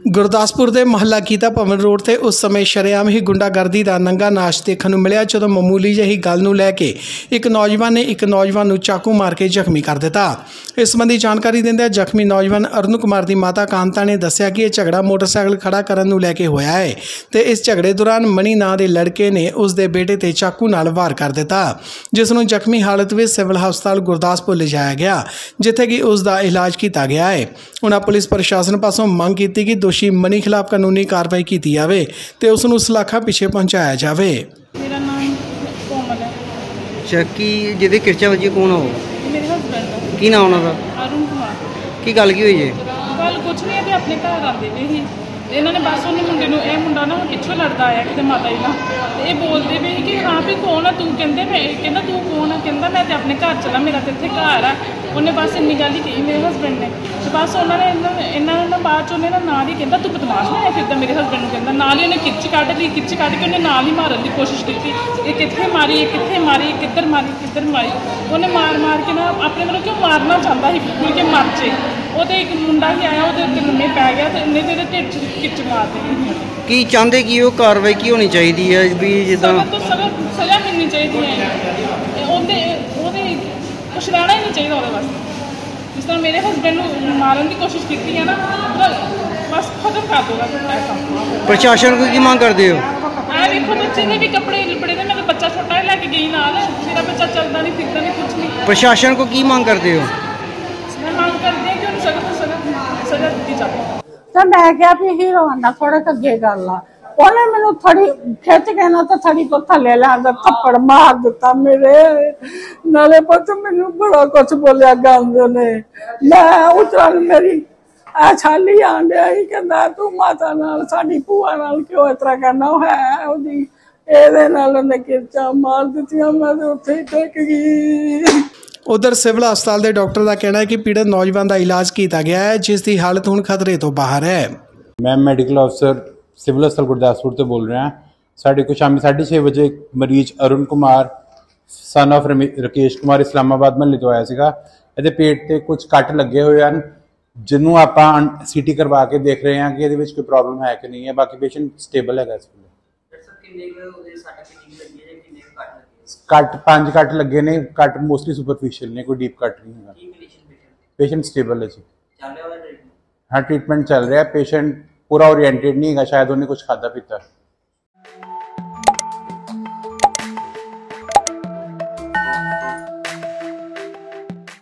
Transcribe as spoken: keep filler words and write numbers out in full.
ਗੁਰਦਾਸਪੁਰ ਦੇ ਮਹੱਲਾ ਗੀਤਾ ਭਵਨ रोड ਤੇ ਉਸ ਸਮੇਂ ਸ਼ਰੇਆਮ ਹੀ ਗੁੰਡਾਗਰਦੀ ਦਾ ਨੰਗਾ ਨਾਚ ਦੇਖਣ ਨੂੰ ਮਿਲਿਆ ਜਦੋਂ ਮਾਮੂਲੀ ਜਿਹੀ ਗੱਲ ਨੂੰ ਲੈ ਕੇ ਇੱਕ ਨੌਜਵਾਨ ਨੇ ਇੱਕ ਨੌਜਵਾਨ ਨੂੰ ਚਾਕੂ ਮਾਰ ਕੇ ਜ਼ਖਮੀ ਕਰ ਦਿੱਤਾ। ਇਸ ਸੰਬੰਧੀ ਜਾਣਕਾਰੀ ਦਿੰਦਿਆਂ ਜ਼ਖਮੀ ਨੌਜਵਾਨ ਅਰੁਣ ਕੁਮਾਰ ਦੀ ਮਾਤਾ ਕਾਂਤਾ ਨੇ ਦੱਸਿਆ ਕਿ ਇਹ ਝਗੜਾ ਮੋਟਰਸਾਈਕਲ ਖੜਾ ਕਰਨ ਨੂੰ ਲੈ ਕੇ ਹੋਇਆ ਹੈ ਤੇ ਇਸ ਝਗੜੇ ਦੌਰਾਨ ਮਣੀ ਨਾਂ ਦੇ ਲੜਕੇ ਨੇ ਉਸ ਦੇ ਬੇਟੇ ਤੇ ਚਾਕੂ ਨਾਲ ਵਾਰ ਕਰ ਦਿੱਤਾ, ਜਿਸ ਨੂੰ ਜ਼ਖਮੀ ਹਾਲਤ ਵਿੱਚ ਸਿਵਲ ਹਸਪਤਾਲ ਗੁਰਦਾਸਪੁਰ ਲਿਜਾਇਆ ਗਿਆ, ਜਿੱਥੇ ਕਿ ਉਸ ਦਾ ਇਲਾਜ ਕੀਤਾ ਗਿਆ ਹੈ। ਉਹਨਾਂ ਪੁਲਿਸ ਪ੍ਰਸ਼ਾਸਨ ਪਾਸੋਂ ਮੰਗ ਕੀਤੀ ਕਿ ਦੋਸ਼ੀ मनी खिलाफ कानूनी कार्रवाई की जाए तो उसनू सलाखा पीछे पहुँचाया जाए। मेरा नाम कोमल है। चक्की जिहदे किरचा वजी कौन हो? मेरे हसबैंड की नाम उन्होंने? अरुण कुमार। की गल की हुई है? गल कुछ नहीं है, अपने घर आते पे ही इन्होंने बस उन्हें मुंडे नूं यह मुंडा ना पिछों लड़ता आया कि माता जी ना ये बोलते पे कि हाँ भी कौन है तू, कहते मैं कहना तू कौन है, कहता मैं तो अपने घर चला, मेरा तो इत्थे घर है। उन्हें बस इन्नी गल ही कही मेरे हसबैंड ने, तो बस उन्होंने इन्होंने ना बाद च उन्हें नाल ही कहता तू बदमाश नहीं है फिरदा, मेरे हसबैंड नूं कहता नाल ही उन्हें खिच कढ़ ली, खिच कढ़ के उन्हें नाल ही मारन की कोशिश की, ये कित्थे मारी ये कित्थे मारी किधर मारी किधर मारी, उन्हें मार मार के ना अपने मतलब क्यों मारना चाहता ही मुड़ के मर जे। वो तो एक मुंडा ही आया वो लम्मे पै गया तो इन्हें तो ढिड च खिच मार दी। की चाहते कि वो कार्रवाई की होनी चाहिए है भी जिदा तो सज़ा मिलनी चाहिए है, ओहदे कुछ रहना ही नहीं चाहिए वो वास्ते। जिस तरह मेरे हसबैंड मारन की कोशिश की है ना बस खत्म कर दो। प्रशासन को की मांग करते हो? आ देखो बच्चे ने भी कपड़े लिपड़े थे, मेरा बच्चा छोटा है लैके गई नाल, मेरा बच्चा चलता नहीं फिरता नहीं कुछ नहीं। प्रशासन को की मांग करते हो? मैं मांग करती हूँ कि उन्हें सख्त तो सख्त सज़ा दी जाए। तो मैं क्या भी हीरो आना थोड़ा अगे गल आ, उन्हें मैनू थड़ी खिच के ना तो थड़ी तो थले लिया थप्पड़ मार दिता मेरे नाले पुत मैनू बड़ा कुछ बोलिया गंद ने। मैं उतरन मेरी आ छाली आन दिया ही कहता तू माता नाल साडी भूआ नाल क्यों इस तरह करना है, ओदी एदे नाल उन्हें किरचा मार दित्तियां, मैं तो उत्थे ही टिक गई। उधर सिविल हस्पताल के डॉक्टर का कहना है कि पीड़ित नौजवान का इलाज किया गया है, जिसकी हालत हुण खतरे तो बाहर है। मैं मेडिकल अफसर सिविल हस्पताल गुरदासपुर से बोल रहा। साढ़े को शाम साढ़े छे बजे एक मरीज अरुण कुमार सन ऑफ राकेश कुमार इस्लामाबाद महल्ले तो आया सीगा। ਇਹਦੇ पेट ਤੇ कुछ कट लगे हुए हैं, जिन्हों ਆਪਾਂ सीटी करवा के देख रहे हैं कि ਇਹਦੇ ਵਿੱਚ कोई प्रॉब्लम है कि नहीं है। बाकी पेशेंट स्टेबल है। इस कट पांच कट लगे ने, कट मोस्टली सुपरफिशियल ने, कोई डीप कट नहीं है। पेशेंट स्टेबल है जी। हाँ ट्रीटमेंट चल रहा है। पेशेंट पूरा ओरिएंटेड नहीं है, शायद उन्हें कुछ खादा पीता।